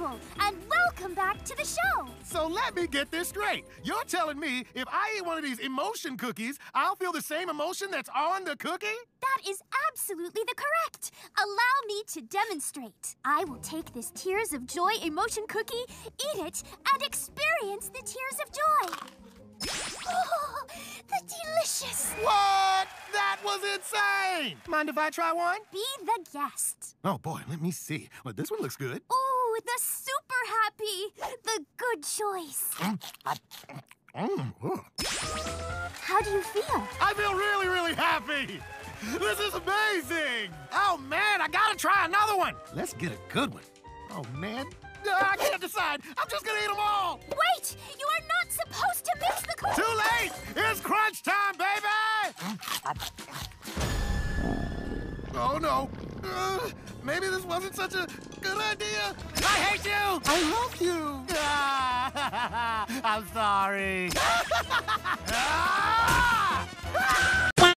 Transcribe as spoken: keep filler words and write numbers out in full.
usual, and welcome back to the show. So let me get this straight. You're telling me if I eat one of these emotion cookies, I'll feel the same emotion that's on the cookie? That is absolutely the correct. Allow me to demonstrate. I will take this Tears of Joy emotion cookie, eat it, and experience the tears of joy. Oh, the delicious. What? That was insane! Mind if I try one? Be the guest. Oh, boy, let me see. Well, this one looks good. Ooh, the super happy. The good choice. Mm, oh. How do you feel? I feel really, really happy. This is amazing. Oh, man, I gotta try another one. Let's get a good one. Oh, man. I can't decide. I'm just gonna eat them all. Wait! You are not supposed to mix the cookies. Too late! It's crunch time, baby! Oh, no. Uh, maybe this wasn't such a good idea. I hate you! I love you! I'm sorry.